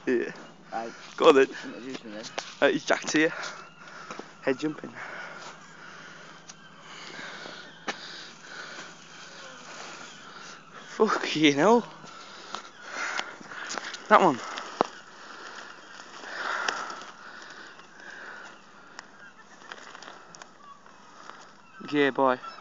Yeah. Right. Go on then. Introduce me then. It's Jack here. Head jumping. Fuck you know. That one. Yeah, boy.